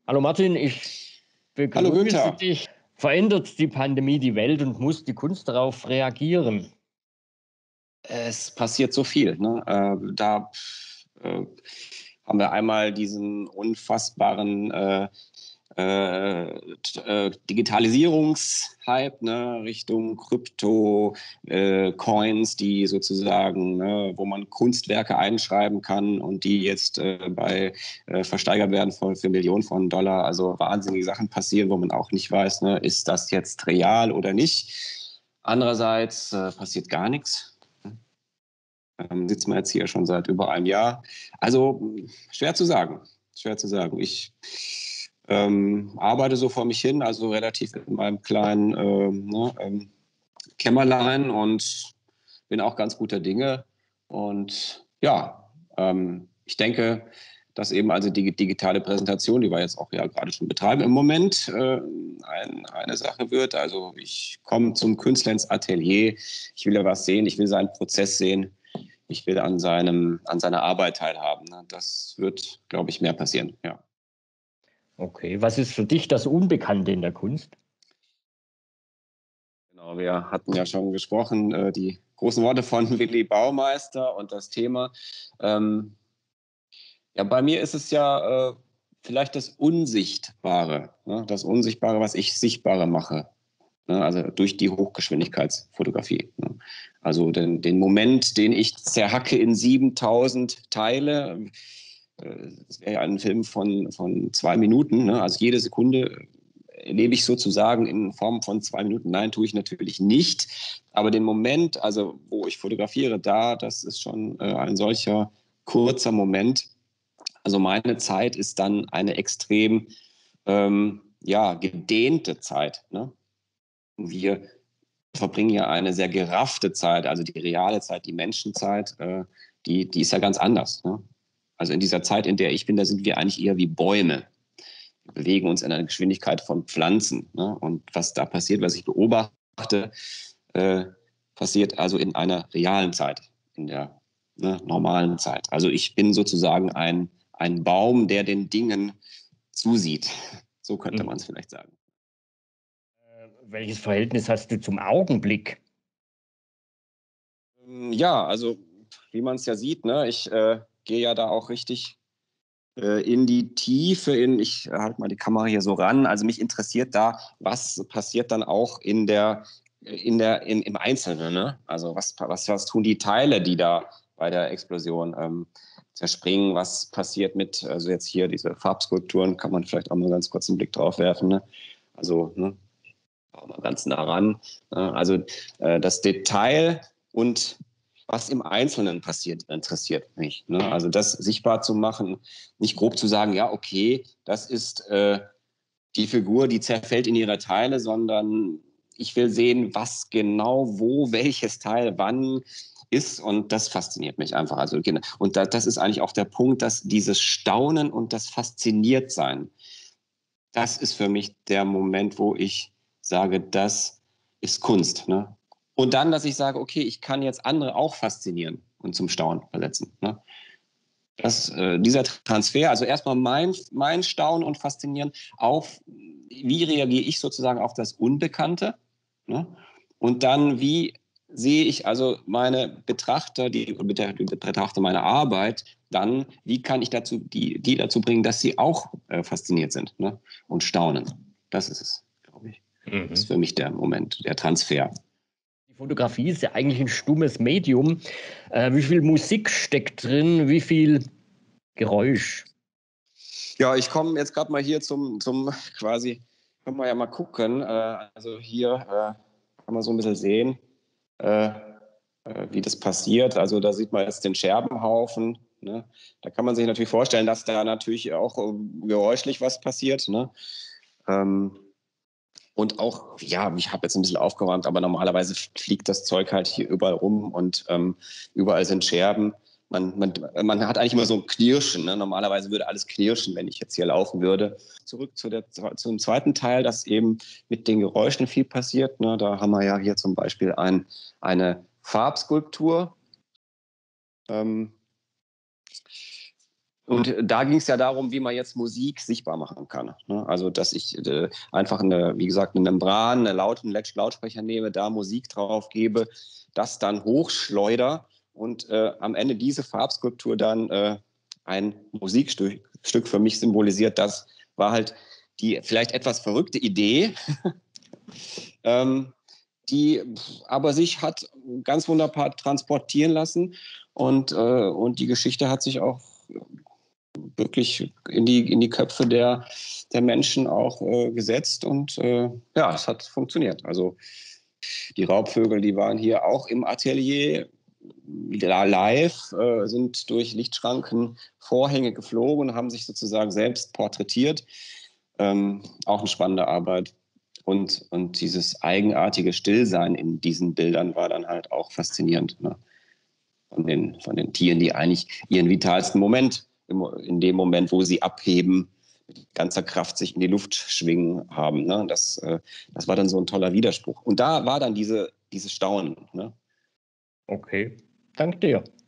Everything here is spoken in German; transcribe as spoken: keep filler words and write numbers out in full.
Hallo Martin, ich Hallo begrüße Günther. dich. Verändert die Pandemie die Welt und muss die Kunst darauf reagieren? Es passiert so viel. Ne? Äh, da äh, haben wir einmal diesen unfassbaren äh, äh, äh, Digitalisierungshype, ne, Richtung Krypto, äh, Coins, die sozusagen, ne, wo man Kunstwerke einschreiben kann und die jetzt äh, bei äh, versteigert werden für, für Millionen von Dollar. Also wahnsinnige Sachen passieren, wo man auch nicht weiß, ne, ist das jetzt real oder nicht. Andererseits äh, passiert gar nichts. Ähm, sitzen wir jetzt hier schon seit über einem Jahr. Also schwer zu sagen. Schwer zu sagen. Ich ähm, arbeite so vor mich hin, also relativ in meinem kleinen ähm, ne, ähm, Kämmerlein und bin auch ganz guter Dinge. Und ja, ähm, ich denke, dass eben also die digitale Präsentation, die wir jetzt auch ja gerade schon betreiben im Moment, äh, ein, eine Sache wird. Also ich komme zum Künstler ins Atelier, ich will ja was sehen, ich will seinen Prozess sehen, ich will an, seinem, an seiner Arbeit teilhaben. Ne? Das wird, glaube ich, mehr passieren, ja. Okay, was ist für dich das Unbekannte in der Kunst? Genau, wir hatten ja schon gesprochen, äh, die großen Worte von Willi Baumeister und das Thema. Ähm, ja, bei mir ist es ja äh, vielleicht das Unsichtbare, ne? Das Unsichtbare, was ich sichtbarer mache. Ne? Also durch die Hochgeschwindigkeitsfotografie. Ne? Also den, den Moment, den ich zerhacke in siebentausend Teile. Äh, das wäre ja ein Film von, von zwei Minuten. Ne? Also jede Sekunde lebe ich sozusagen in Form von zwei Minuten. Nein, tue ich natürlich nicht. Aber den Moment, also wo ich fotografiere, da, das ist schon äh, ein solcher kurzer Moment. Also meine Zeit ist dann eine extrem ähm, ja, gedehnte Zeit. Ne? Wir verbringen ja eine sehr geraffte Zeit, also die reale Zeit, die Menschenzeit, äh, die, die ist ja ganz anders. Ne? Also in dieser Zeit, in der ich bin, da sind wir eigentlich eher wie Bäume. Wir bewegen uns in einer Geschwindigkeit von Pflanzen. Ne? Und was da passiert, was ich beobachte, äh, passiert also in einer realen Zeit, in der ne, normalen Zeit. Also ich bin sozusagen ein, ein Baum, der den Dingen zusieht. So könnte man es Mhm. vielleicht sagen. Äh, Welches Verhältnis hast du zum Augenblick? Ja, also wie man es ja sieht, ne, ich äh, gehe ja da auch richtig äh, in die Tiefe, in, ich halte mal die Kamera hier so ran. Also mich interessiert da, was passiert dann auch in der, in der, in, im Einzelnen, ne? Also was, was, was tun die Teile, die da bei der Explosion ähm, zerspringen? Was passiert mit, also jetzt hier diese Farbskulpturen, kann man vielleicht auch mal ganz kurz einen Blick drauf werfen, ne? Also, ne, auch mal ganz nah ran. Ne? Also äh, das Detail und was im Einzelnen passiert, interessiert mich. Ne? Also das sichtbar zu machen, nicht grob zu sagen, ja, okay, das ist äh, die Figur, die zerfällt in ihre Teile, sondern ich will sehen, was genau, wo, welches Teil, wann ist, und das fasziniert mich einfach. Also, und das ist eigentlich auch der Punkt, dass dieses Staunen und das Fasziniertsein, das ist für mich der Moment, wo ich sage, das ist Kunst. Ne? Und dann, dass ich sage, okay, ich kann jetzt andere auch faszinieren und zum Staunen versetzen. Ne? Das, äh, dieser Transfer, also erstmal mein, mein Staunen und Faszinieren auf, wie reagiere ich sozusagen auf das Unbekannte, ne? Und dann, wie sehe ich also meine Betrachter, die, die Betrachter meiner Arbeit, dann, wie kann ich dazu, die, die dazu bringen, dass sie auch äh, fasziniert sind, ne? Und staunen. Das ist es, glaube ich. Das ist Mhm. für mich der Moment, der Transfer. Die Fotografie ist ja eigentlich ein stummes Medium. Äh, wie viel Musik steckt drin? Wie viel Geräusch? Ja, ich komme jetzt gerade mal hier zum, zum quasi, können wir ja mal gucken. Äh, also hier äh, kann man so ein bisschen sehen, äh, äh, wie das passiert. Also da sieht man jetzt den Scherbenhaufen. Ne? Da kann man sich natürlich vorstellen, dass da natürlich auch äh, geräuschlich was passiert. Ne? Ähm, und auch, ja, ich habe jetzt ein bisschen aufgeräumt, aber normalerweise fliegt das Zeug halt hier überall rum und ähm, überall sind Scherben. Man, man, man hat eigentlich immer so ein Knirschen. Ne? Normalerweise würde alles knirschen, wenn ich jetzt hier laufen würde. Zurück zu der, zum zweiten Teil, dass eben mit den Geräuschen viel passiert. Ne? Da haben wir ja hier zum Beispiel ein, eine Farbskulptur. Ähm, Und da ging es ja darum, wie man jetzt Musik sichtbar machen kann. Ne? Also, dass ich äh, einfach eine, wie gesagt, eine Membran, eine Laut- einen Lautsprecher nehme, da Musik drauf gebe, das dann hochschleuder und äh, am Ende diese Farbskulptur dann äh, ein Musikstück Stück für mich symbolisiert. Das war halt die vielleicht etwas verrückte Idee, ähm, die aber sich hat ganz wunderbar transportieren lassen. Und, äh, und die Geschichte hat sich auch wirklich in die, in die Köpfe der, der Menschen auch äh, gesetzt. Und äh, ja, es hat funktioniert. Also die Raubvögel, die waren hier auch im Atelier live, äh, sind durch Lichtschranken Vorhänge geflogen und haben sich sozusagen selbst porträtiert. Ähm, auch eine spannende Arbeit. Und, und dieses eigenartige Stillsein in diesen Bildern war dann halt auch faszinierend. Ne? Von, den, von den Tieren, die eigentlich ihren vitalsten Moment, in dem Moment, wo sie abheben, mit ganzer Kraft sich in die Luft schwingen haben. Ne? Das, äh, das war dann so ein toller Widerspruch. Und da war dann diese, dieses Staunen. Ne? Okay, danke dir.